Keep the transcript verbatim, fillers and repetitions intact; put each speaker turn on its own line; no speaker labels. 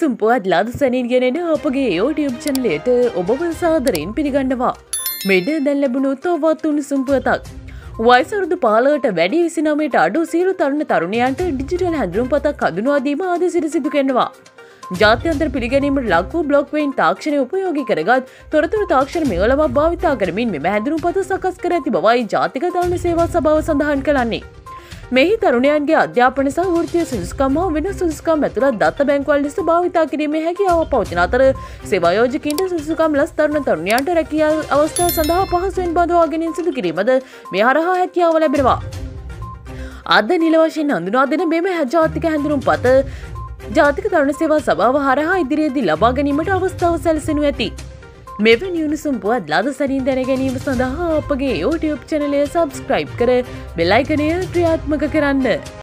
උණුසුම් පුවත් ලාද සැනින් ගෙනෙන අපගේ YouTube channel එකට ඔබව සාදරයෙන් පිළිගන්නවා. මෙන්න දැන් ලැබුණු තවත් උණුසුම් පුවතක්. වයස අවුරුදු පහළොවට වැඩි විසිනවයට අඩු සියලු තරුණ තරුණියන්ට ඩිජිටල් හැඳුනුම්පතක් හඳුන්වා දීම ආද සිට සිදු කරනවා. ජාත්‍යන්තර පිළිගැනීමට ලක් වූ බ්ලොක් වෙයින් තාක්ෂණය උපයෝගී කරගත් තොරතුරු තාක්ෂණ මෙවලමක් භාවිතා කරමින් මෙම හැඳුනුම්පත සකස් කර ඇති බවයි ජාතික තරුණ සේවා සභාව සඳහන් කළන්නේ. මෙහි තරුණයන්ගේ අධ්‍යාපන සහ වෘත්තීය සුදුසුකම් හා වෙනස් සුදුසුකම් ඇතුළත් දත්ත බැංකුවල් ලෙස භාවිතා කිරීමේ හැකියාව පවතින අතර සේවා යෝජකයින්ට සුදුසුකම් ලස් තරුණ තරුණියන්ට රැකියා අවස්ථා සඳහා පහසුවෙන් බඳවා ගැනීම සිදු කිරීමද මේ හරහා හැකියාව ලැබෙනවා. අද නිල වශයෙන් හඳුනා දෙන මෙම ජාතික හැඳුනුම්පත ජාතික තරුණ සේවා සභාව හරහා ඉදිරියේදී ලබා ගැනීමට අවස්ථාව සැලසෙනු ඇති. මෙවැනි උණුසුම් පුවත් ලාද සැනින් දැන ගැනීම සඳහා අපගේ YouTube channel එක subscribe කර බෙල් අයිකනය ක්‍රියාත්මක කරන්න.